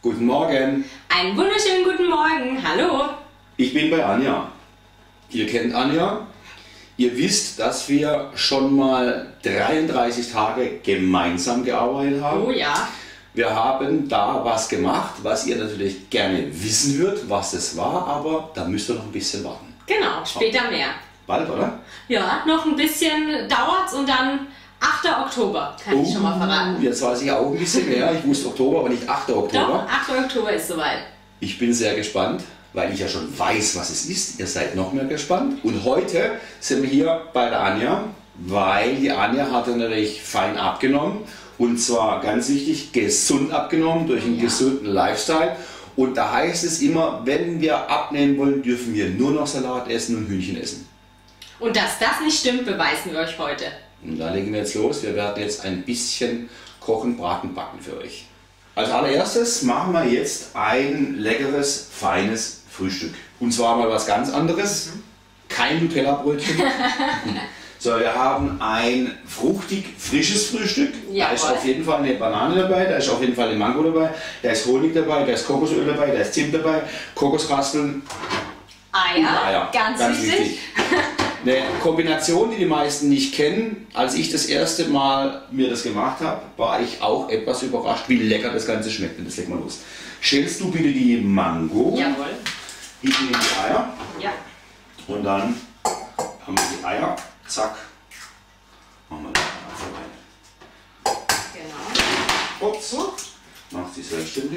Guten Morgen. Einen wunderschönen guten Morgen. Hallo. Ich bin bei Anja. Ihr kennt Anja. Ihr wisst, dass wir schon mal 33 Tage gemeinsam gearbeitet haben. Oh ja. Wir haben da was gemacht, was ihr natürlich gerne wissen würdet, was es war, aber da müsst ihr noch ein bisschen warten. Genau, später mehr. Bald, oder? Ja, noch ein bisschen dauert's und dann 8. Oktober, kann ich schon mal verraten. Jetzt weiß ich auch ein bisschen mehr. Ich wusste Oktober, aber nicht 8. Oktober. Doch, 8. Oktober ist soweit. Ich bin sehr gespannt, weil ich ja schon weiß, was es ist. Ihr seid noch mehr gespannt. Und heute sind wir hier bei der Anja, weil die Anja hat natürlich fein abgenommen. Und zwar ganz wichtig, gesund abgenommen durch einen gesunden Lifestyle. Und da heißt es immer, wenn wir abnehmen wollen, dürfen wir nur noch Salat essen und Hühnchen essen. Und dass das nicht stimmt, beweisen wir euch heute. Und da legen wir jetzt los. Wir werden jetzt ein bisschen kochen, braten, backen für euch. Als allererstes machen wir jetzt ein leckeres, feines Frühstück. Und zwar mal was ganz anderes. Kein Nutella-Brötchen. So, wir haben ein fruchtig, frisches Frühstück. Da ist auf jeden Fall eine Banane dabei, da ist auf jeden Fall eine Mango dabei, da ist Honig dabei, da ist Kokosöl dabei, da ist Zimt dabei, Kokosraspeln, Eier, ganz wichtig. Eine Kombination, die die meisten nicht kennen. Als ich das erste Mal mir das gemacht habe, war ich auch etwas überrascht, wie lecker das Ganze schmeckt. Und das legen wir los. Schälst du bitte die Mango. Jawohl. Ich nehme die Eier. Ja. Und dann haben wir die Eier. Zack. Machen wir das einfach rein. Genau. Ups. Macht sie selbstständig.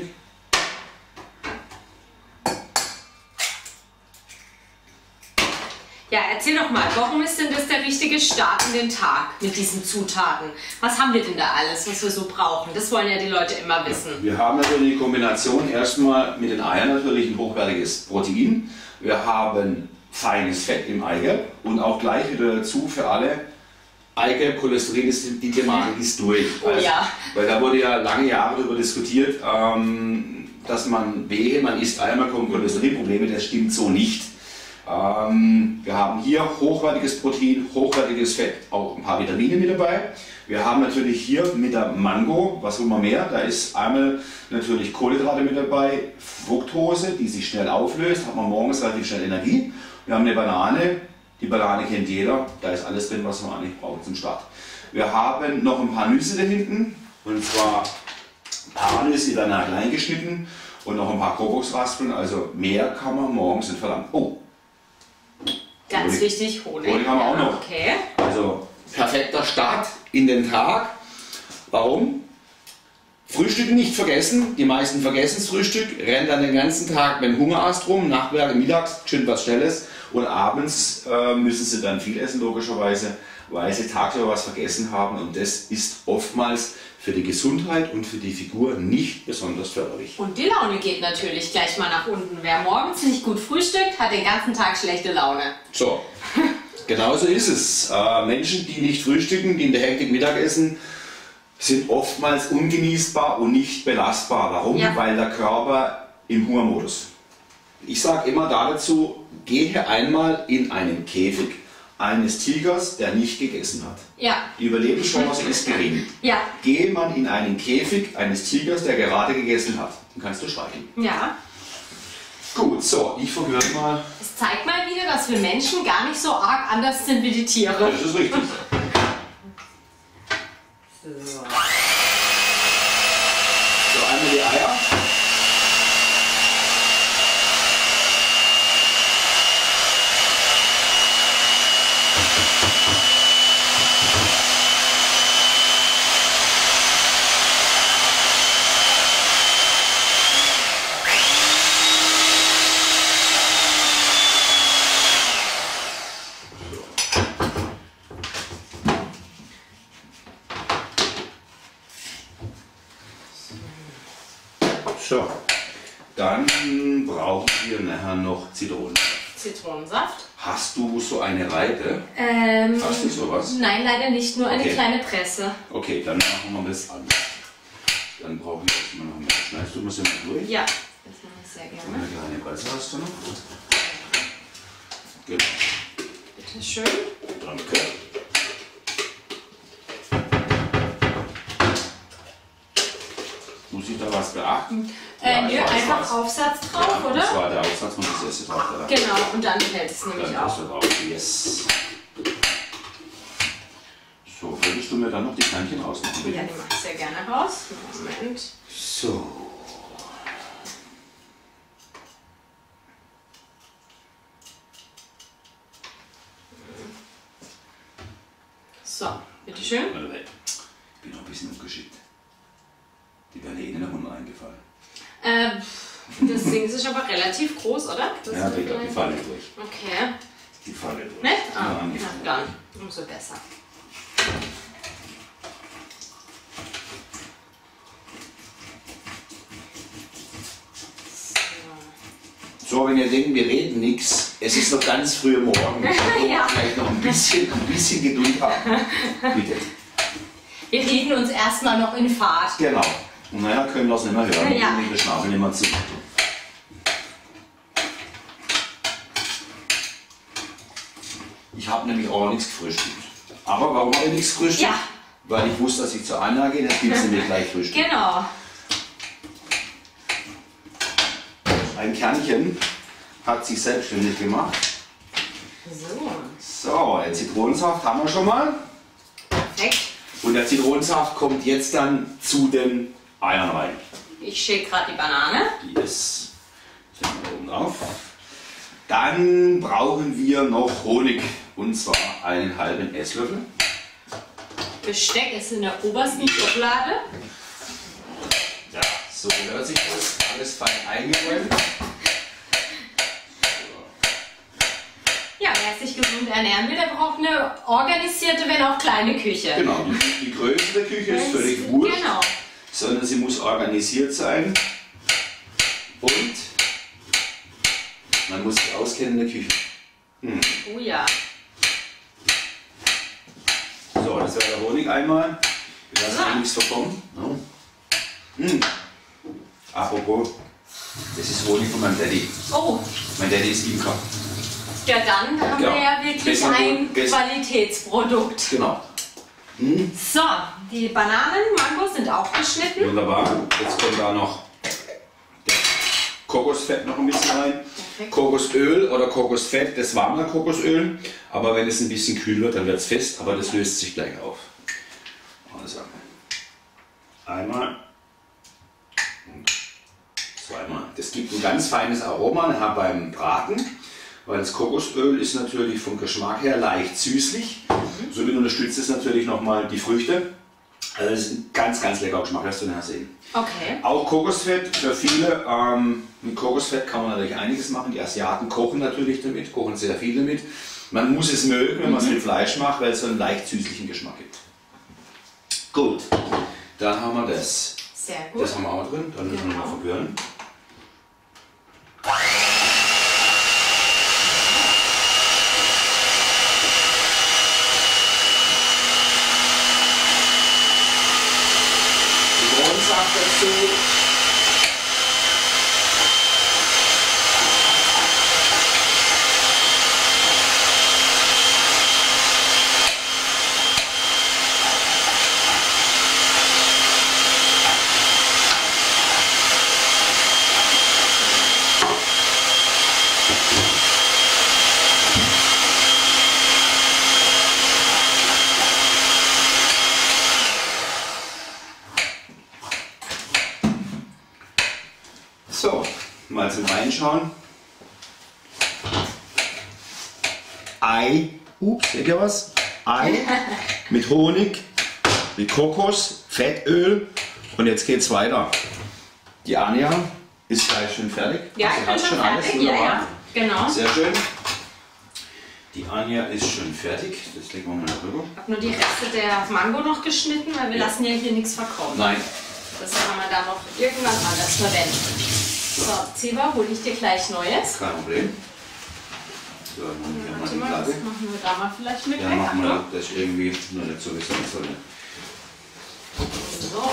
Ja, erzähl doch mal, warum ist denn das der richtige Start in den Tag mit diesen Zutaten? Was haben wir denn da alles, was wir so brauchen? Das wollen ja die Leute immer wissen. Wir haben natürlich die Kombination erstmal mit den Eiern natürlich ein hochwertiges Protein. Wir haben feines Fett im Eigelb und auch gleich wieder dazu für alle Eigelb, Cholesterin, die Thematik ist durch. Oh ja. Weil da wurde ja lange Jahre darüber diskutiert, dass man isst Eier, man kommt Cholesterinprobleme, das stimmt so nicht. Wir haben hier hochwertiges Protein, hochwertiges Fett, auch ein paar Vitamine mit dabei. Wir haben natürlich hier mit der Mango, was wollen wir mehr? Da ist einmal natürlich Kohlenhydrate mit dabei, Fructose, die sich schnell auflöst, hat man morgens relativ schnell Energie. Wir haben eine Banane, die Banane kennt jeder, da ist alles drin, was man eigentlich braucht zum Start. Wir haben noch ein paar Nüsse da hinten, und zwar Paranüsse, die werden klein geschnitten, und noch ein paar Kokosraspeln, also mehr kann man morgens nicht verlangen. Oh! Ganz wichtig, Honig. Honig haben wir auch noch. Okay. Also perfekter Start in den Tag. Warum? Frühstück nicht vergessen. Die meisten vergessen das Frühstück, rennen dann den ganzen Tag mit dem Hungerast rum, Nachmittag, mittags schön was Schnelles und abends müssen sie dann viel essen, logischerweise, weil sie tagsüber was vergessen haben, und das ist oftmals für die Gesundheit und für die Figur nicht besonders förderlich. Und die Laune geht natürlich gleich mal nach unten. Wer morgens nicht gut frühstückt, hat den ganzen Tag schlechte Laune. So, genauso ist es. Menschen, die nicht frühstücken, die in der Hektik Mittag essen, sind oftmals ungenießbar und nicht belastbar. Warum? Ja. Weil der Körper im Hungermodus. Ich sage immer dazu, gehe einmal in einen Käfig eines Tigers, der nicht gegessen hat. Ja. Die Überlebenschance ist gering. Ja. Gehe man in einen Käfig eines Tigers, der gerade gegessen hat, dann kannst du streicheln. Ja. Gut, so, ich verhöre mal. Es zeigt mal wieder, dass wir Menschen gar nicht so arg anders sind wie die Tiere. Das ist richtig. So. So, einmal die Eier. So, dann brauchen wir nachher noch Zitronen. Zitronensaft. Hast du so eine Reite? Hast du sowas? Nein, leider nicht, nur eine kleine Presse. Okay, dann machen wir das an. Dann brauche ich erstmal noch mehr. Schneidest du das immer durch? Ja, das mache ich sehr gerne. Eine kleine Presse hast du noch? Genau. Bitte schön. Danke. Muss ich da was was beachten? Nö, einfach Aufsatz drauf, ja, oder? Das war der Aufsatz von das erste drauf. Genau, und dann hält es nämlich Dann auch. drauf. Yes. So, würdest du mir dann noch die Kneinchen rausmachen? Bitte? Ja, die mache ich sehr gerne raus. Moment. So. So, bitteschön. Ich bin noch ein bisschen ungeschickt. Die wären eh in den Hund eingefallen. Das Ding ist aber relativ groß, oder? Das Ja, die fallen durch. Okay. Die fallen durch. Nicht? Ah, Ja, nicht. na dann. Umso besser. So, wenn ihr denkt, wir reden nichts, es ist noch ganz früh am Morgen. Ja. Vielleicht noch ein bisschen Geduld haben. Bitte. Wir reden uns erstmal noch in Fahrt. Genau. Und nachher können wir es nicht mehr hören. Ja. Und wir schnaufen nicht mehr zu. Ich habe nämlich auch nichts gefrühstückt. Aber warum habe ich nichts gefrühstückt? Ja. Weil ich wusste, dass ich zur Anja gehe, das gibt es nämlich gleich Frühstück. Genau. Ein Kernchen hat sich selbstständig gemacht. So. So, den Zitronensaft haben wir schon mal. Perfekt. Und der Zitronensaft kommt jetzt dann zu den Eiern rein. Ich schäle gerade die Banane. Yes. Setzen wir oben drauf. Dann brauchen wir noch Honig. Und zwar einen halben Esslöffel. Besteck ist in der obersten Schublade. Ja, so hört sich das. Alles fein eingeräumt. Ja, wer sich gesund ernähren will, der braucht eine organisierte, wenn auch kleine Küche. Genau, die Größe der Küche ist völlig wurscht. Genau. Sondern sie muss organisiert sein. Und man muss sich auskennen in der Küche. Oh ja. So, das wäre der Honig einmal. Wir lassen Ah. nichts verkommen. Ja. Apropos, das ist Honig von meinem Daddy. Oh, Mein Daddy ist Imker. ja dann haben Ja. wir ja wirklich Besser ein gut. Qualitätsprodukt. Genau. So, die Bananen, Mangos sind auch geschnitten. Wunderbar. Jetzt kommt da noch das Kokosfett noch ein bisschen rein. Perfekt. Kokosöl oder Kokosfett, das warme Kokosöl. Aber wenn es ein bisschen kühl wird, dann wird es fest. Aber das löst sich gleich auf. Also einmal und zweimal. Das gibt ein ganz feines Aroma nachher beim Braten. Weil das Kokosöl ist natürlich vom Geschmack her leicht süßlich. Somit unterstützt es natürlich nochmal die Früchte. Also das ist ein ganz, ganz leckerer Geschmack, wirst du nachher sehen. Okay. Auch Kokosfett für viele. Mit Kokosfett kann man natürlich einiges machen. Die Asiaten kochen natürlich damit, kochen sehr viel damit. Man muss es mögen, wenn man es mit Fleisch macht, weil es so einen leicht süßlichen Geschmack gibt. Gut, dann haben wir das. Sehr gut. Das haben wir auch drin, dann müssen wir noch verrühren. Zitronensaft dazu. So, mal zum Reinschauen. Ei, seht ihr was? Ei mit Honig, mit Kokos, Fettöl und jetzt geht's weiter. Die Anja ist gleich schon fertig. Ja, Sie ich hat bin schon alles fertig. Ja, wunderbar. ja. Genau. Sehr schön. Die Anja ist schon fertig. Das legen wir mal darüber. Ich habe nur die Reste der Mango noch geschnitten, weil wir lassen ja hier nichts verkommen. Nein. Das kann man dann noch irgendwann anders verwenden. So, Ziva, hole ich dir gleich Neues. Kein Problem. So, dann machen wir mal Warte die mal, das Platte. machen wir da mal vielleicht mit Ja, weg. machen wir Achtung. das irgendwie noch nicht so, wie es sein soll. So.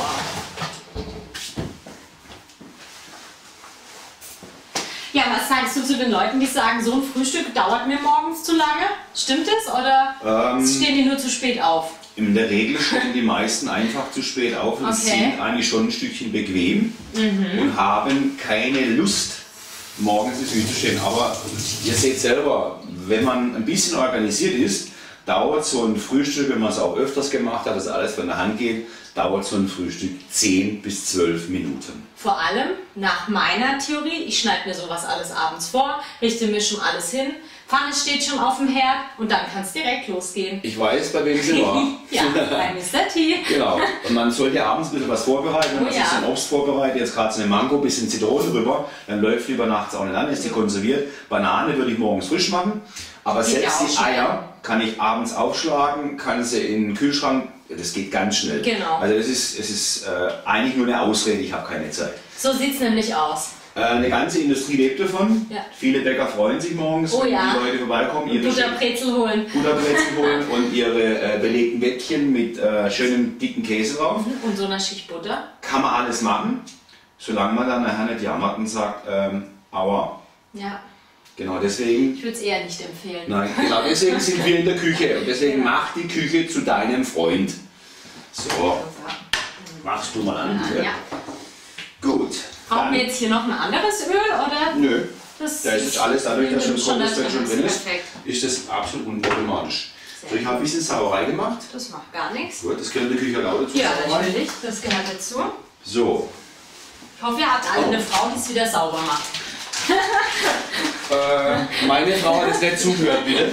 Ja, was sagst du zu den Leuten, die sagen, so ein Frühstück dauert mir morgens zu lange? Stimmt es oder stehen die nur zu spät auf? In der Regel stehen die meisten einfach zu spät auf und sind eigentlich schon ein Stückchen bequem und haben keine Lust, morgens ins Frühstück zu stehen. Aber ihr seht selber, wenn man ein bisschen organisiert ist, dauert so ein Frühstück, wenn man es auch öfters gemacht hat, dass alles von der Hand geht, dauert so ein Frühstück 10 bis 12 Minuten. Vor allem nach meiner Theorie, ich schneide mir sowas alles abends vor, richte mir schon alles hin, Pfanne steht schon auf dem Herd und dann kann es direkt losgehen. Ich weiß, bei wem sie war. Ja, bei Mr. T. Genau. Und man sollte abends ein bisschen was vorbereiten. Wenn man sich so ein Obst vorbereitet, jetzt gerade so eine Mango, ein bisschen Zitrone drüber, dann läuft die über nachts auch nicht an, ist die konserviert. Banane würde ich morgens frisch machen. Aber selbst die Eier kann ich abends aufschlagen, kann sie in den Kühlschrank, das geht ganz schnell. Genau. Also es ist eigentlich nur eine Ausrede, ich habe keine Zeit. So sieht es nämlich aus. Eine ganze Industrie lebt davon. Ja. Viele Bäcker freuen sich morgens, wenn die Leute vorbeikommen. Butterbrezel holen. Butterbrezel holen und ihre belegten Bäckchen mit schönem dicken Käse drauf. Und so einer Schicht Butter. Kann man alles machen, solange man dann nachher nicht jammert und sagt, aua. Ja. Genau deswegen. Ich würde es eher nicht empfehlen. Nein, genau deswegen sind wir in der Küche und deswegen mach die Küche zu deinem Freund. So, machst du mal an. Ja. Gut. Brauchen wir jetzt hier noch ein anderes Öl oder? Nö. Da ist jetzt alles dadurch, dass schon Kokosfett schon drin ist, perfekt. ist das absolut unproblematisch. So, ich habe ein bisschen Sauerei gemacht. Das macht gar nichts. Gut, das gehört in der Küche lauter zu. Ja, natürlich. Das gehört dazu. So. Ich hoffe, ihr habt alle eine Frau, die es wieder sauber macht. Meine Frau hat jetzt nicht zugehört, bitte.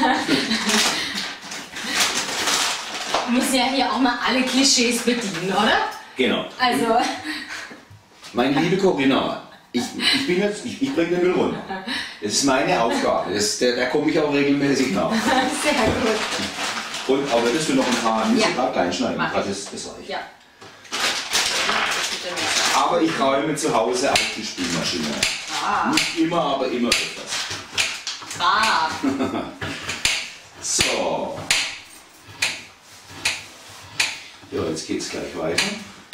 Wir müssen ja hier auch mal alle Klischees bedienen, oder? Genau. Also. Meine liebe Corinna, ich bringe den Müll runter. Das ist meine Aufgabe. Da komme ich auch regelmäßig nach. Sehr gut. Und auch würdest du noch ein paar Nüsse klein schneiden? Mach ich. Das reicht. Ja. Aber ich räume zu Hause auch die Spülmaschine. Nicht immer, aber immer öfters. So. Ja, jetzt geht es gleich weiter.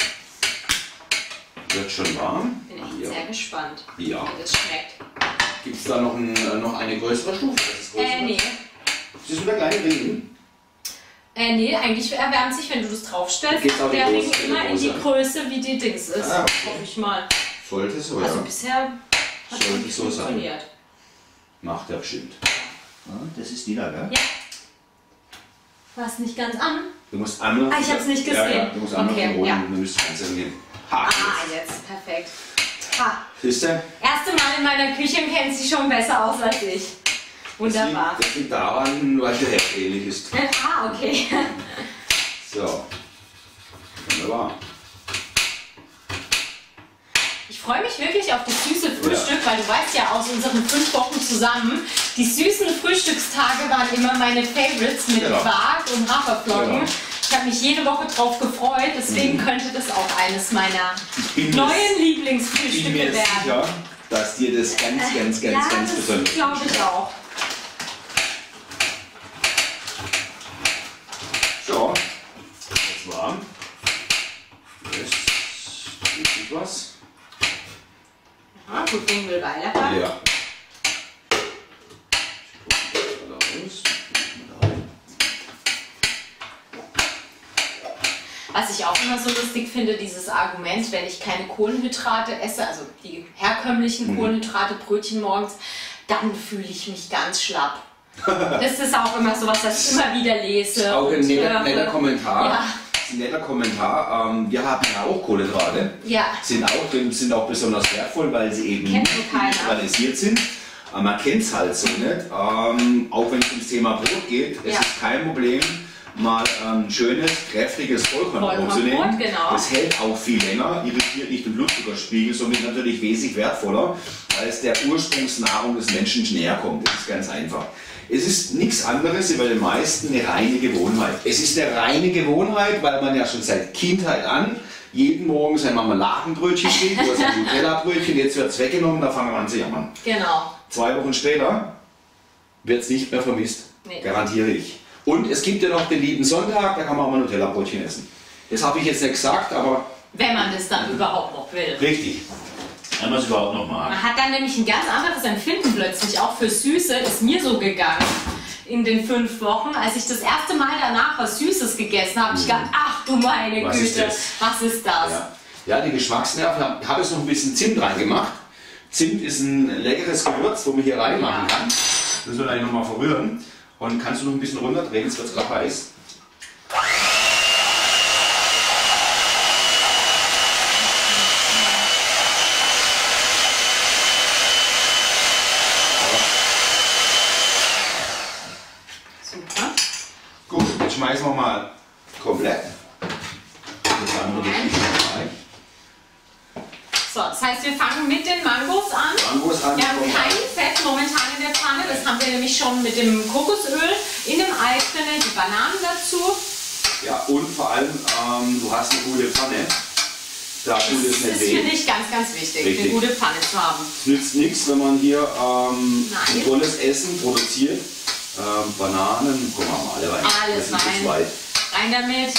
Wird schon warm. Bin echt sehr gespannt, wie ja. das schmeckt. Gibt es da noch eine größere Stufe? Nee. Siehst du da kleine Ringen? Nee, eigentlich erwärmt sich, wenn du das draufstellst, der Ring immer in die Größe, wie die Dings ist. Okay. Hoffe ich mal. Sollte so, Also ja. bisher hat es nicht so funktioniert. Macht er bestimmt. Das ist die da, gell? Ja. War es nicht ganz an? Du musst einmal. Ich habe es nicht gesehen. Ja, du musst einmal okay, von ja. oben, du müsst einzeln gehen. Jetzt, perfekt. Ha. Siehst du? Erste Mal in meiner Küche und kennt sie schon besser aus als ich. Wunderbar. Das liegt daran, weil der Herd ähnlich ist. Okay. So. Wunderbar. Ich freue mich wirklich auf das süße Frühstück, weil du weißt ja aus unseren 5 Wochen zusammen, die süßen Frühstückstage waren immer meine Favorites mit Quark und Haferflocken. Genau. Ich habe mich jede Woche drauf gefreut, deswegen könnte das auch eines meiner neuen Lieblingsfrühstücke werden. Ich bin mir sicher, dass dir das ganz besonders glaube ich auch. So, jetzt warm. Jetzt richtig was. Ja, gut, Ding will weiterfahren. Ja. Was ich auch immer so lustig finde, dieses Argument, wenn ich keine Kohlenhydrate esse, also die herkömmlichen Kohlenhydrate, Brötchen morgens, dann fühle ich mich ganz schlapp. Das ist auch immer sowas, das ich immer wieder lese. Auch ein netter Kommentar. Ja. Ein netter Kommentar. Wir haben ja auch Kohlenhydrate. Ja. Sind auch besonders wertvoll, weil sie eben neutralisiert sind. Man kennt es halt so nicht. Auch wenn es ums Thema Brot geht, es ist kein Problem, mal ein schönes, kräftiges Vollkornbrot zu nehmen. Genau. Das hält auch viel länger, irritiert nicht den Blutzuckerspiegel, somit natürlich wesentlich wertvoller, weil es der Ursprungsnahrung des Menschen näher kommt. Das ist ganz einfach. Es ist nichts anderes, wie bei den meisten eine reine Gewohnheit. Es ist eine reine Gewohnheit, weil man ja schon seit Kindheit an jeden Morgen sein Marmeladenbrötchen kriegt oder sein Nutella-Brötchen, jetzt wird es weggenommen, da fangen wir an zu jammern. Genau. 2 Wochen später wird es nicht mehr vermisst, garantiere ich. Und es gibt ja noch den lieben Sonntag, da kann man auch mal Nutella-Brötchen essen. Das habe ich jetzt nicht gesagt, aber... Wenn man das dann überhaupt noch will. Richtig. Wenn man es überhaupt noch mag. Man hat dann nämlich ein ganz anderes Empfinden plötzlich, auch für Süße, ist mir so gegangen. in den 5 Wochen. Als ich das erste Mal danach was Süßes gegessen habe, ich gedacht, ach du meine Güte, was ist das? Ja, die Geschmacksnerven, ich habe jetzt noch ein bisschen Zimt reingemacht. Zimt ist ein leckeres Gewürz, wo man hier reinmachen kann. Das müssen wir gleich nochmal verrühren. Und kannst du noch ein bisschen runterdrehen, jetzt wird es gerade heiß. Super. Gut, jetzt schmeißen wir mal komplett. Das andere Geschichte rein. So, das heißt, wir fangen mit den Mangos an. Wir haben kein Fett momentan in der Pfanne, das haben wir nämlich schon mit dem Kokosöl in dem Ei drin, die Bananen dazu. Ja, und vor allem, du hast eine gute Pfanne. Da tut es nicht Das weh. finde ich ganz, ganz wichtig, Richtig. eine gute Pfanne zu haben. Es nützt nichts, wenn man hier tolles Essen produziert. Bananen, gucken wir mal alle rein. Alles rein. Rein damit.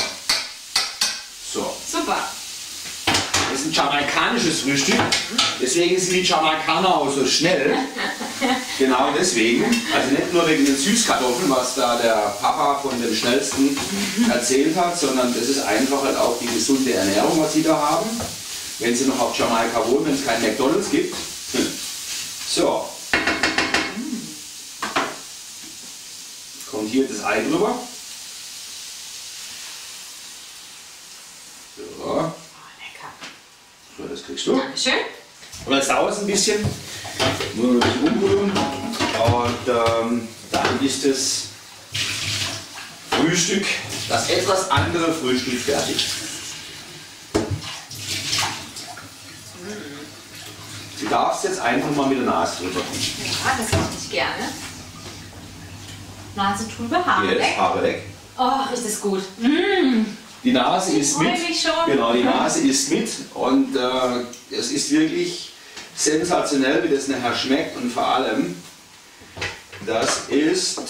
So. Super. Das ist ein jamaikanisches Frühstück, deswegen sind die Jamaikaner auch so schnell. Genau deswegen. Also nicht nur wegen den Süßkartoffeln, was da der Papa von dem Schnellsten erzählt hat, sondern das ist einfach halt auch die gesunde Ernährung, was sie da haben. Wenn sie noch auf Jamaika wohnen, wenn es kein McDonald's gibt. So. Kommt hier das Ei drüber. So. So, das kriegst du. Dankeschön. Und jetzt dauert es ein bisschen. Nur ein bisschen umrühren. Und dann ist das Frühstück, das etwas andere Frühstück fertig. Du darfst jetzt einfach mal mit der Nase drüber. Ja, das mache ich gerne. Nase drüber, Haare weg. Haare weg. Oh, ist das gut. Die Nase ist mit. Mich schon. Genau, die Nase ist mit. Und es ist wirklich sensationell, wie das nachher schmeckt. Und vor allem, das ist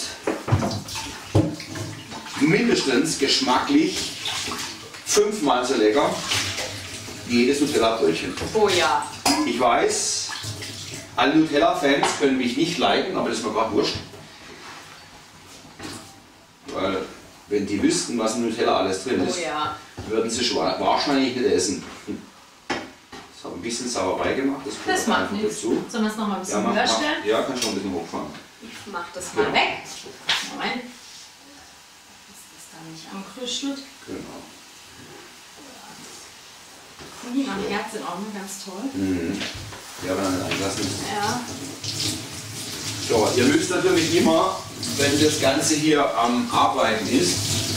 mindestens geschmacklich 5-mal so lecker wie jedes Nutella-Brötchen. Oh ja. Ich weiß, alle Nutella-Fans können mich nicht liken, aber das ist mir gerade wurscht. Weil, wenn die wüssten, was in Nutella alles drin ist, würden sie schon wahrscheinlich nicht essen. Ich habe ein bisschen Sauerei gemacht, das macht nichts. Sollen wir es noch mal ein bisschen höher stellen? Ja, kannst du noch ein bisschen hochfahren. Ich mache das mal weg. Moment. Dass das da nicht ankrüschelt. Genau. Am Herz sind auch noch ganz toll. Ja, wenn man einlassen. Ja. So, ihr müsst natürlich immer, wenn das Ganze hier am Arbeiten ist,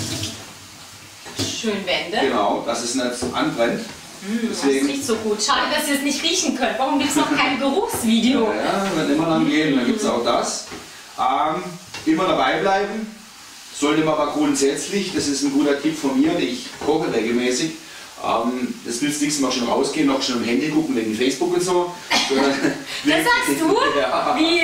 schön wenden. Genau, dass es nicht anbrennt. Deswegen, das riecht so gut. Schade, dass ihr es nicht riechen könnt. Warum gibt es noch kein Geruchsvideo? Ja, wenn immer lang gehen, dann gibt es auch das. Immer dabei bleiben. Sollte man aber grundsätzlich, das ist ein guter Tipp von mir, ich koche regelmäßig. Das nützt nichts, mal schon rausgehen, noch schon am Handy gucken wegen Facebook und so. Das sagst du? Ja. Wie?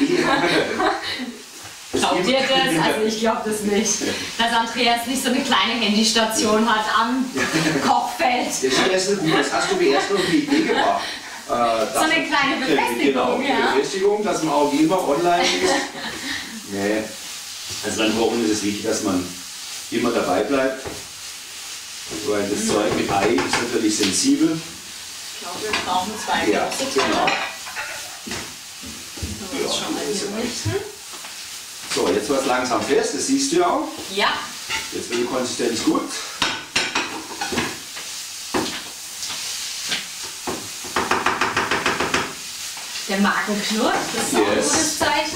Glaubt ihr das? Also ich glaube das nicht. Dass Andreas nicht so eine kleine Handystation hat am Kochfeld. Das hast du mir erst noch die Idee gebracht. So eine kleine Befestigung, genau, ja. Befestigung, dass man auch immer online ist. Nee. Also beim Kochen ist es wichtig, dass man immer dabei bleibt. Weil das Zeug mit Ei ist natürlich sensibel. Ich glaube, wir brauchen 2 Ja, genau. So, schon mal hier richten. So, jetzt wird es langsam fest, das siehst du ja auch. Ja. Jetzt wird die Konsistenz gut. Der Magen knurrt, das ist auch ein gutes Zeichen.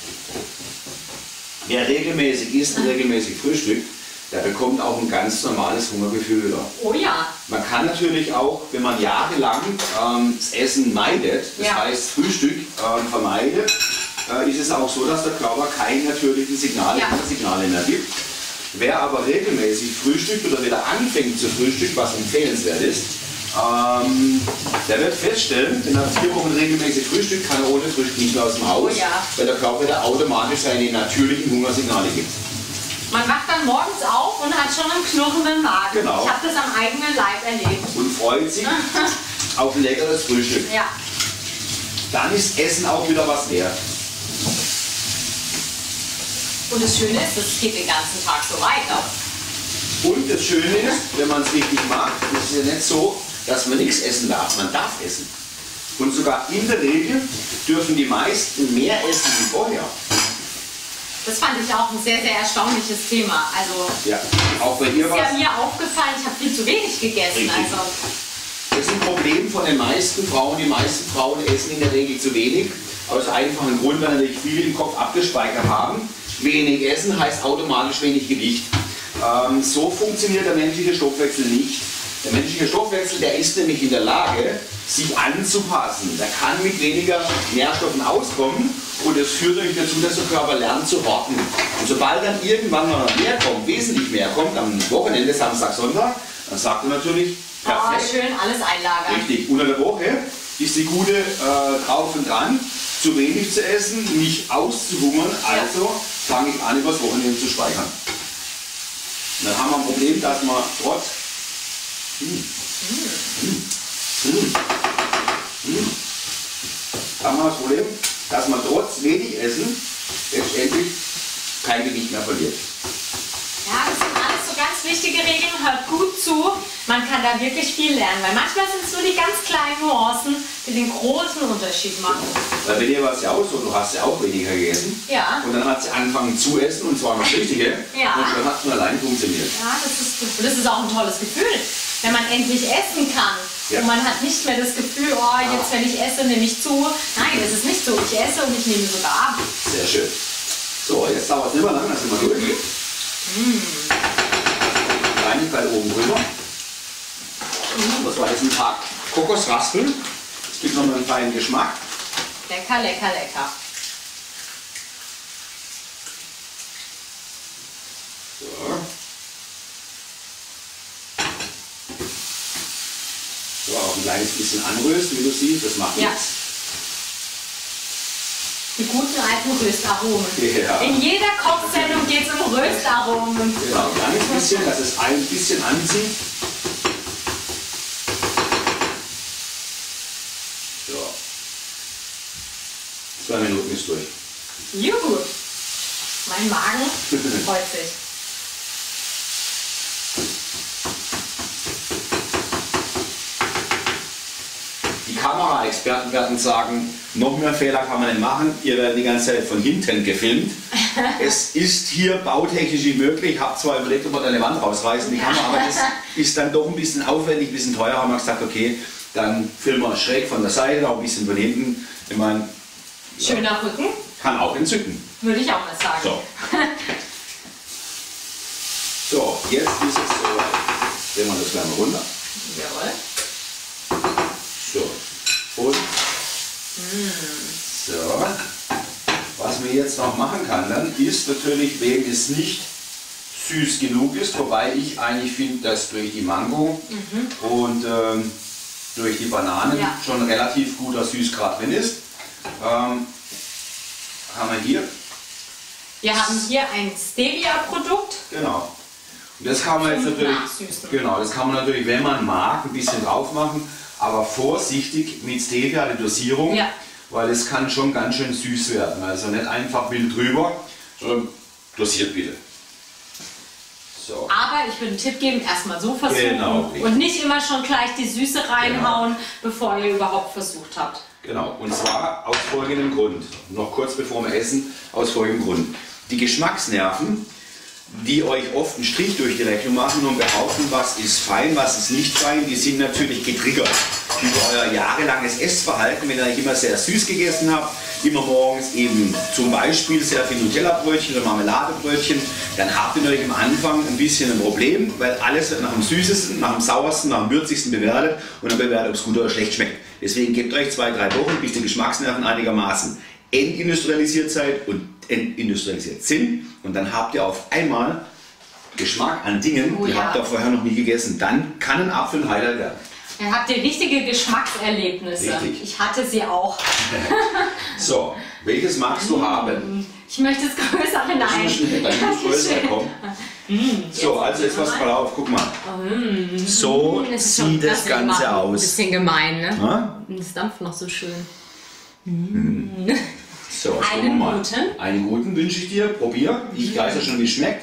Wer regelmäßig isst und regelmäßig frühstückt, der bekommt auch ein ganz normales Hungergefühl wieder. Oh ja. Man kann natürlich auch, wenn man jahrelang das Essen meidet, das heißt Frühstück vermeidet, ist es auch so, dass der Körper keine natürlichen Signale mehr gibt. Wer aber regelmäßig frühstückt oder wieder anfängt zu frühstücken, was empfehlenswert ist, der wird feststellen, wenn er 4 Wochen regelmäßig frühstückt, kann er ohne Frühstück nicht mehr aus dem Haus, weil der Körper wieder automatisch seine natürlichen Hungersignale gibt. Man wacht dann morgens auf und hat schon einen knurrenden Magen. Genau. Ich habe das am eigenen Leib erlebt. Und freut sich auf ein leckeres Frühstück. Ja. Dann ist Essen auch wieder was wert. Und das Schöne ist, es geht den ganzen Tag so weiter. Und das Schöne ist, wenn man es richtig macht, ist es ja nicht so, dass man nichts essen darf. Man darf essen. Und sogar in der Regel dürfen die meisten mehr essen wie vorher. Das fand ich auch ein sehr, sehr erstaunliches Thema. Also, ja, auch bei dir ist ja mir aufgefallen, ich habe viel zu wenig gegessen. Also. Das ist ein Problem von den meisten Frauen. Die meisten Frauen essen in der Regel zu wenig. Aus einfachem Grund, weil natürlich viel im Kopf abgespeichert haben. Wenig essen heißt automatisch wenig Gewicht. So funktioniert der menschliche Stoffwechsel nicht. Der menschliche Stoffwechsel, der ist nämlich in der Lage, sich anzupassen. Der kann mit weniger Nährstoffen auskommen und das führt natürlich dazu, dass der Körper lernt zu horten. Und sobald dann irgendwann mal mehr kommt, wesentlich mehr kommt, am Wochenende, Samstag, Sonntag, dann sagt er natürlich, perfekt. Schön alles einlagern. Richtig. Unter der Woche ist die gute drauf und dran, zu wenig zu essen, nicht auszuhungern, also fange ich an, übers Wochenende zu speichern. Und dann haben wir ein Problem, dass man trotz haben wir das Problem, dass man trotz wenig Essen letztendlich kein Gewicht mehr verliert. Ja, das sind alles so ganz wichtige Regeln. Hört gut zu. Man kann da wirklich viel lernen, weil manchmal sind es nur die ganz kleinen Nuancen, die den großen Unterschied machen. Weil bei dir war es ja auch so, du hast ja auch weniger gegessen. Ja. Und dann hat sie angefangen zu essen und zwar noch richtige. Ja. Und dann hat es von allein funktioniert. Ja, das ist auch ein tolles Gefühl, wenn man endlich essen kann. Ja. Und man hat nicht mehr das Gefühl, oh, jetzt wenn ich esse, nehme ich zu. Nein, es ist nicht so. Ich esse und ich nehme sogar ab. Sehr schön. So, jetzt dauert es nicht mehr lang, dann sind wir durch. Kleinigkeit oben drüber. Das war jetzt ein paar Kokosraspeln. Es gibt noch einen feinen Geschmack. Lecker, lecker, lecker. So. So, auch ein kleines bisschen anrösten, wie du siehst, das macht nichts. Die guten alten Röstaromen. Ja. In jeder Kochsendung geht es um Röstaromen. Genau, ein kleines bisschen, dass es ein bisschen anzieht. So. 2 Minuten ist durch. Juhu. Mein Magen freut sich. Die Kameraexperten werden sagen, noch mehr Fehler kann man nicht machen. Ihr werdet die ganze Zeit von hinten gefilmt. Es ist hier bautechnisch möglich. Ich habe zwar überlegt, ob wir da eine Wand rausreißen, die Kamera, aber das ist dann doch ein bisschen aufwendig, ein bisschen teuer. Haben wir gesagt, okay, dann filmen wir schräg von der Seite, auch ein bisschen von hinten. Ich meine, schöner Rücken. Kann auch entzücken. Würde ich auch mal sagen. So, so jetzt ist es so. Drehen wir das gleich mal runter. Jawohl. So, und so. Was man jetzt noch machen kann, dann ist natürlich, wenn es nicht süß genug ist, wobei ich eigentlich finde, dass durch die Mango und durch die Bananen schon relativ guter Süßgrad drin ist. Haben wir hier. Wir haben hier ein Stevia-Produkt. Genau. Und das kann man jetzt natürlich, genau, das kann man natürlich, wenn man mag, ein bisschen drauf machen, aber vorsichtig mit Stevia, die Dosierung, weil es kann schon ganz schön süß werden. Also nicht einfach wild drüber, sondern dosiert bitte. So. Aber ich würde einen Tipp geben, erstmal so versuchen und nicht immer schon gleich die Süße reinhauen, bevor ihr überhaupt versucht habt. Genau, und zwar aus folgendem Grund, noch kurz bevor wir essen, aus folgendem Grund. Die Geschmacksnerven, die euch oft einen Strich durch die Rechnung machen und behaupten, was ist fein, was ist nicht fein, die sind natürlich getriggert über euer jahrelanges Essverhalten, wenn ihr eigentlich immer sehr süß gegessen habt, immer morgens eben zum Beispiel sehr viel Nutella-Brötchen oder Marmeladebrötchen, dann habt ihr natürlich am Anfang ein bisschen ein Problem, weil alles wird nach dem Süßesten, nach dem Sauersten, nach dem Würzigsten bewertet und dann bewertet, ob es gut oder schlecht schmeckt. Deswegen gebt euch 2-3 Wochen, bis die Geschmacksnerven einigermaßen entindustrialisiert seid und entindustrialisiert sind und dann habt ihr auf einmal Geschmack an Dingen, die habt ihr vorher noch nie gegessen. Dann kann ein Apfel ein Highlight werden. Dann habt ihr richtige Geschmackserlebnisse. Richtig. Ich hatte sie auch. So, welches magst du haben? Ich möchte es größere, nein. So, also jetzt was mal auf, guck mal. So sieht das Ganze aus. Ein bisschen gemein, ne? Es dampft noch so schön. So, was einen guten. Einen guten wünsche ich dir. Probier. Ich weiß ja schon, wie es schmeckt.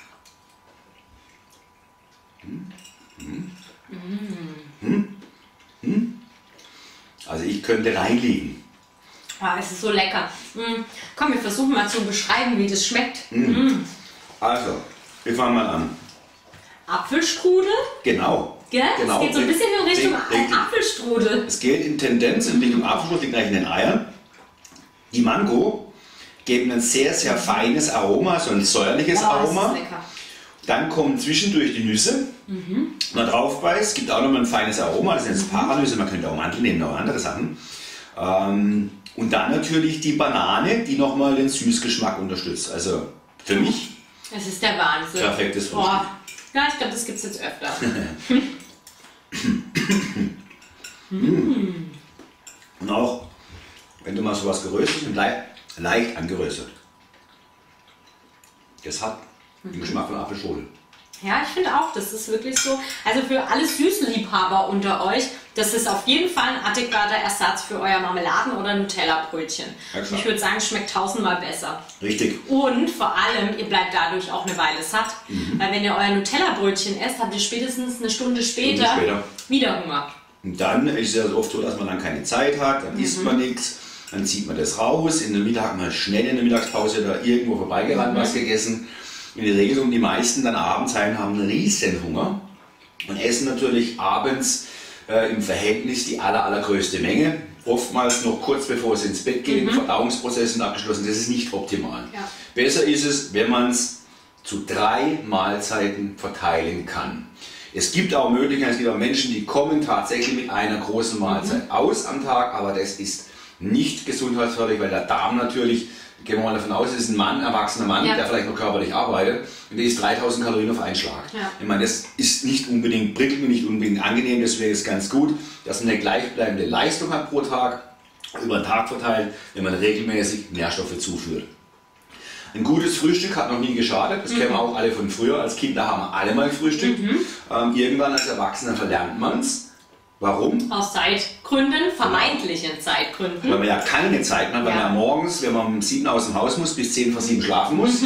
Also ich könnte reinlegen. Ah, es ist so lecker. Komm, wir versuchen mal zu beschreiben, wie das schmeckt. Also, wir fangen mal an. Apfelstrudel. Genau. Gell? Genau. Es geht so ein bisschen in Richtung Richtig. Apfelstrudel. Es geht in Tendenz in Richtung Apfelstrudel, liegt gleich in den Eiern. Die Mango geben ein sehr, sehr feines Aroma, so ein säuerliches Aroma. Das ist lecker. Dann kommen zwischendurch die Nüsse. Wenn man drauf beißt, gibt auch nochmal ein feines Aroma. Das sind jetzt Paranüsse, man könnte auch Mandel nehmen, auch andere Sachen. Und dann natürlich die Banane, die nochmal den Süßgeschmack unterstützt. Also für mich Es ist der Wahnsinn. perfektes Frühstück. Ja, ich glaube, das gibt es jetzt öfter. Und auch, wenn du mal sowas geröstet und leicht angeröstet. Das hat den Geschmack von Apfelstrudel. Ja, ich finde auch, das ist wirklich so. Also für alle Süßliebhaber unter euch, das ist auf jeden Fall ein adäquater Ersatz für euer Marmeladen- oder Nutella-Brötchen. Ja, ich würde sagen, es schmeckt tausendmal besser. Richtig. Und vor allem, ihr bleibt dadurch auch eine Weile satt. Weil wenn ihr euer Nutella-Brötchen esst, habt ihr spätestens eine Stunde später wieder Hunger. Und dann ist es ja so oft so, dass man dann keine Zeit hat, dann isst man nichts, dann zieht man das raus, in der Mittag mal schnell in der Mittagspause da irgendwo vorbeigerannt, was gegessen. In der Regel die meisten dann abends haben einen riesen Hunger und essen natürlich abends im Verhältnis die allergrößte Menge. Oftmals noch kurz bevor sie ins Bett gehen, Verdauungsprozess sind abgeschlossen, das ist nicht optimal. Ja. Besser ist es, wenn man es zu 3 Mahlzeiten verteilen kann. Es gibt auch Möglichkeiten, es gibt auch Menschen, die kommen tatsächlich mit einer großen Mahlzeit aus am Tag, aber das ist nicht gesundheitsförderlich, weil der Darm natürlich, gehen wir mal davon aus, es ist ein Mann, erwachsener Mann, der vielleicht noch körperlich arbeitet und der isst 3000 Kalorien auf einen Schlag. Ja. Ich meine, das ist nicht unbedingt prickelnd, nicht unbedingt angenehm, deswegen ist es ganz gut, dass man eine gleichbleibende Leistung hat pro Tag, über den Tag verteilt, wenn man regelmäßig Nährstoffe zuführt. Ein gutes Frühstück hat noch nie geschadet, das kennen wir auch alle von früher, als Kinder haben wir alle mal gefrühstückt. Irgendwann als Erwachsener verlernt man es. Warum? Aus Zeitgründen, vermeintlichen Zeitgründen. Weil man ja keine Zeit mehr hat, weil man ja morgens, wenn man um 7 aus dem Haus muss, bis 10 vor 7 schlafen muss.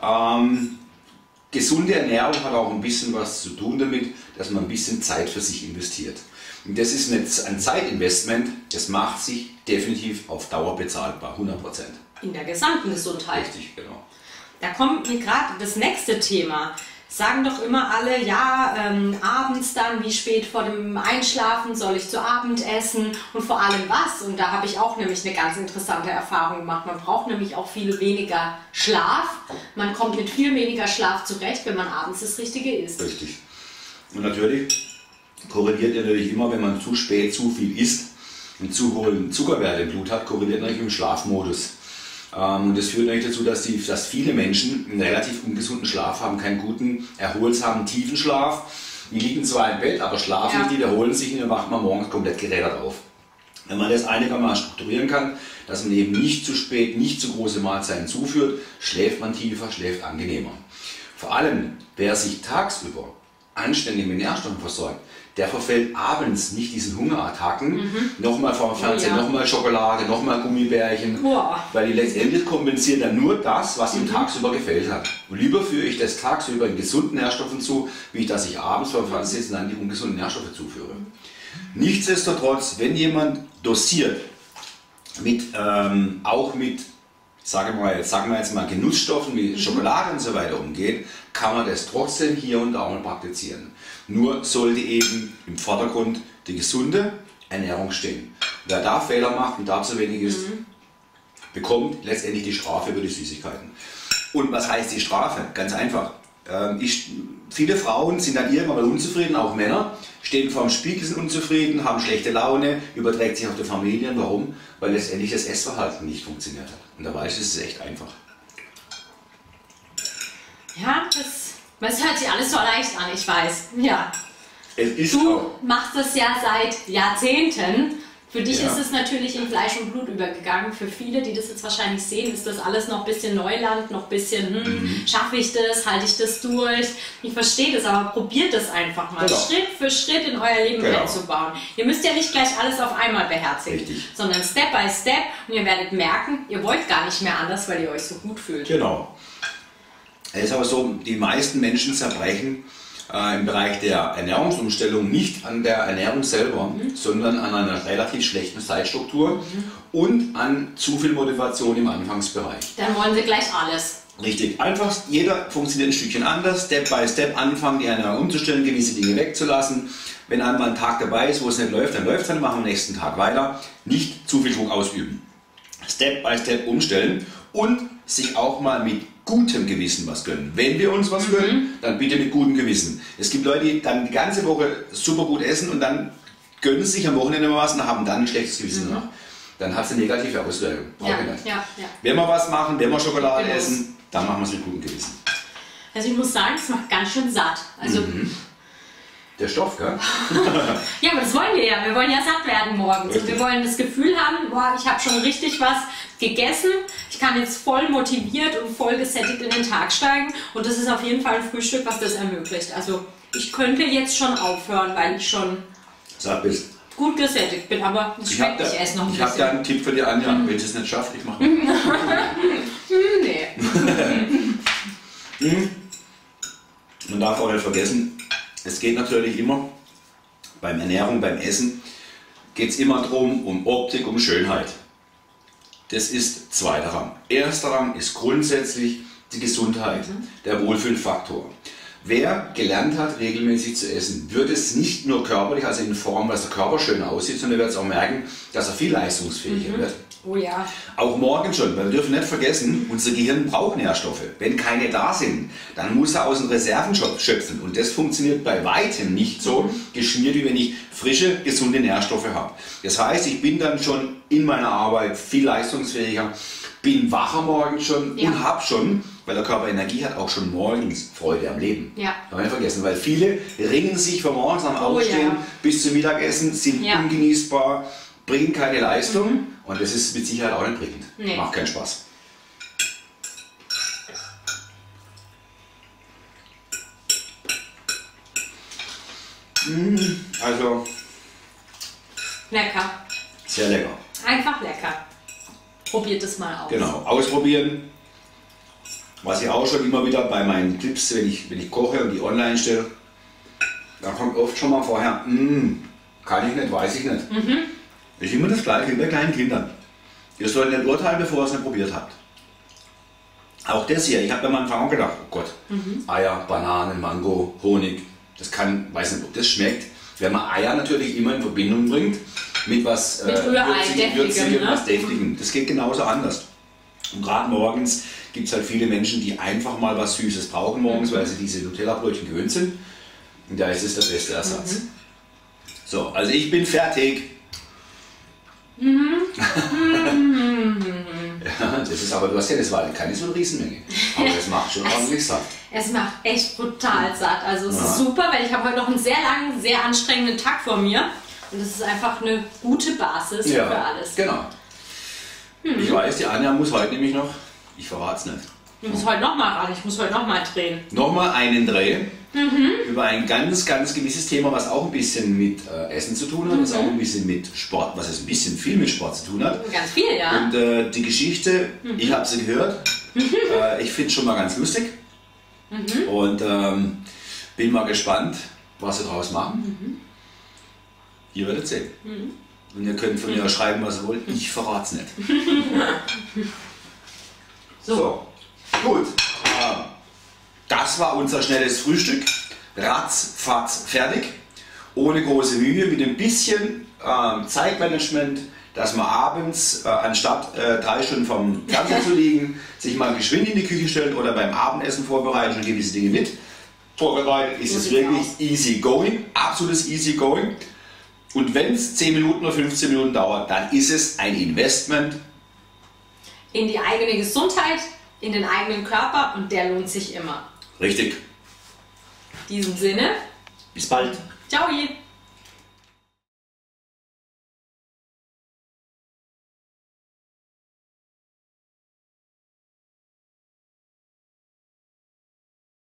Gesunde Ernährung hat auch ein bisschen was zu tun damit, dass man ein bisschen Zeit für sich investiert. Und das ist ein Zeitinvestment, das macht sich definitiv auf Dauer bezahlbar, 100%. In der gesamten Gesundheit. Richtig, genau. Da kommt mir gerade das nächste Thema. Sagen doch immer alle, ja, abends dann, wie spät vor dem Einschlafen soll ich zu Abend essen und vor allem was. Und da habe ich auch nämlich eine ganz interessante Erfahrung gemacht. Man braucht nämlich auch viel weniger Schlaf. Man kommt mit viel weniger Schlaf zurecht, wenn man abends das Richtige isst. Richtig. Und natürlich korreliert natürlich immer, wenn man zu spät zu viel isst und zu hohen Zuckerwert im Blut hat, korreliert natürlich mit dem Schlafmodus. Und das führt eigentlich dazu, dass viele Menschen einen relativ ungesunden Schlaf haben, keinen guten, erholsamen, tiefen Schlaf. Die liegen zwar im Bett, aber schlafen nicht, die erholen sich und dann wacht man morgens komplett gerädert auf. Wenn man das einigermaßen strukturieren kann, dass man eben nicht zu spät, nicht zu große Mahlzeiten zuführt, schläft man tiefer, schläft angenehmer. Vor allem, wer sich tagsüber anständig mit Nährstoffen versorgt, der verfällt abends nicht diesen Hungerattacken, nochmal vor dem Fernsehen, nochmal Schokolade, nochmal Gummibärchen, weil die letztendlich kompensieren dann nur das, was ihm tagsüber gefällt hat. Und lieber führe ich das tagsüber in gesunden Nährstoffen zu, wie dass ich abends vor dem Fernsehen sitze und dann die ungesunden Nährstoffe zuführe. Nichtsdestotrotz, wenn jemand dosiert, auch mit sagen wir jetzt mal Genussstoffen wie Schokolade und so weiter umgeht, kann man das trotzdem hier und da mal praktizieren. Nur sollte eben im Vordergrund die gesunde Ernährung stehen. Wer da Fehler macht und da zu wenig ist, bekommt letztendlich die Strafe für die Süßigkeiten. Und was heißt die Strafe? Ganz einfach. Viele Frauen sind dann irgendwann mal unzufrieden, auch Männer, stehen vor dem Spiegel, sind unzufrieden, haben schlechte Laune, überträgt sich auf die Familien. Warum? Weil letztendlich das Essverhalten nicht funktioniert hat. Und da weiß ich, es ist echt einfach. Ja, das hört sich alles so leicht an, ich weiß. Ja. Es ist Du auch machst das ja seit Jahrzehnten. Für dich ist es natürlich in Fleisch und Blut übergegangen. Für viele, die das jetzt wahrscheinlich sehen, ist das alles noch ein bisschen Neuland, noch ein bisschen, schaffe ich das, halte ich das durch. Ich verstehe das, aber probiert das einfach mal, Schritt für Schritt in euer Leben einzubauen. Ihr müsst ja nicht gleich alles auf einmal beherzigen, sondern Step by Step, und ihr werdet merken, ihr wollt gar nicht mehr anders, weil ihr euch so gut fühlt. Genau. Es ist aber so, die meisten Menschen zerbrechen im Bereich der Ernährungsumstellung nicht an der Ernährung selber, sondern an einer relativ schlechten Zeitstruktur und an zu viel Motivation im Anfangsbereich. Dann wollen sie gleich alles. Richtig. Einfach, jeder funktioniert ein Stückchen anders, Step by Step anfangen, die Ernährung umzustellen, gewisse Dinge wegzulassen. Wenn einmal ein Tag dabei ist, wo es nicht läuft, dann läuft es, dann machen wir am nächsten Tag weiter. Nicht zu viel Druck ausüben. Step by Step umstellen und sich auch mal mit gutem Gewissen was gönnen. Wenn wir uns was gönnen, dann bitte mit gutem Gewissen. Es gibt Leute, die dann die ganze Woche super gut essen und dann gönnen sich am Wochenende mal was und haben dann ein schlechtes Gewissen danach. Dann hat es eine negative Auswirkung. Wenn wir was machen, wenn wir Schokolade essen, dann machen wir es mit gutem Gewissen. Also ich muss sagen, es macht ganz schön satt. Also der Stoff, gell? Ja, aber das wollen wir ja. Wir wollen ja satt werden morgens. Und wir wollen das Gefühl haben, boah, ich habe schon richtig was gegessen. Ich kann jetzt voll motiviert und voll gesättigt in den Tag steigen. Und das ist auf jeden Fall ein Frühstück, was das ermöglicht. Also ich könnte jetzt schon aufhören, weil ich schon satt bist. Gut gesättigt bin, aber es schmeckt, ich esse noch ein bisschen. Ich habe da einen Tipp für die Anja, wenn sie es nicht schafft, ich mache Nee. Man darf auch nicht vergessen, es geht natürlich immer, beim Ernährung, beim Essen, geht es immer darum, um Optik, um Schönheit. Das ist zweiter Rang. Erster Rang ist grundsätzlich die Gesundheit, der Wohlfühlfaktor. Wer gelernt hat, regelmäßig zu essen, wird es nicht nur körperlich, also in Form, dass der Körper schön aussieht, sondern wird es auch merken, dass er viel leistungsfähiger wird. Oh ja. Auch morgen schon, weil wir dürfen nicht vergessen, unser Gehirn braucht Nährstoffe. Wenn keine da sind, dann muss er aus den Reserven schöpfen. Und das funktioniert bei weitem nicht so geschmiert, wie wenn ich frische, gesunde Nährstoffe habe. Das heißt, ich bin dann schon in meiner Arbeit viel leistungsfähiger, bin wacher morgens schon und habe schon, weil der Körper Energie hat, auch schon morgens Freude am Leben. Ja. Kann man nicht vergessen, weil viele ringen sich von morgens am Aufstehen bis zum Mittagessen, sind ungenießbar, bringen keine Leistung und das ist mit Sicherheit auch nicht bringend. Nee. Macht keinen Spaß. Also. Lecker. Sehr lecker. Einfach lecker. Probiert es mal aus. Genau, ausprobieren. Was ich auch schon immer wieder bei meinen Clips, wenn ich koche und die online stelle, da kommt oft schon mal vorher, kann ich nicht, weiß ich nicht. Das ist immer das Gleiche wie bei kleinen Kindern. Ihr sollt nicht urteilen, bevor ihr es nicht probiert habt. Auch das hier, ich habe am Anfang auch gedacht, oh Gott, Eier, Bananen, Mango, Honig, das kann, weiß nicht, ob das schmeckt. Wenn man Eier natürlich immer in Verbindung bringt mit was Würzigem, was Deftigem. Das geht genauso anders. Und gerade morgens gibt es halt viele Menschen, die einfach mal was Süßes brauchen morgens, weil sie diese Nutella-Brötchen gewöhnt sind. Und da ist es der beste Ersatz. So, also ich bin fertig. Ja, das ist aber, du hast ja, das war keine so eine Riesenmenge. Aber das macht schon ordentlich satt. Es macht echt brutal satt. Also es ist super, weil ich habe heute noch einen sehr langen, sehr anstrengenden Tag vor mir. Und das ist einfach eine gute Basis für alles. Genau. Ich weiß, die Anja muss heute nämlich noch, ich verrate es nicht. Ich muss heute nochmal ran, ich muss heute nochmal drehen. Nochmal einen Dreh über ein ganz, ganz gewisses Thema, was auch ein bisschen mit Essen zu tun hat, was auch ein bisschen mit Sport, was es ein bisschen viel mit Sport zu tun hat. Ganz viel, ja. Und die Geschichte, ich habe sie gehört, ich finde es schon mal ganz lustig und bin mal gespannt, was sie daraus machen. Ihr werdet sehen. Und ihr könnt von mir schreiben, was ihr wollt, ich verrate es nicht. So, gut. Das war unser schnelles Frühstück. Ratzfatz fertig. Ohne große Mühe, mit ein bisschen Zeitmanagement, dass man abends, anstatt 3 Stunden vom Fernseher zu liegen, sich mal geschwind in die Küche stellt oder beim Abendessen vorbereitet und gewisse Dinge mit vorbereitet, ist es wirklich easy going, absolutes easy going. Und wenn es 10 Minuten oder 15 Minuten dauert, dann ist es ein Investment in die eigene Gesundheit, in den eigenen Körper und der lohnt sich immer. Richtig. In diesem Sinne. Bis bald. Ciao.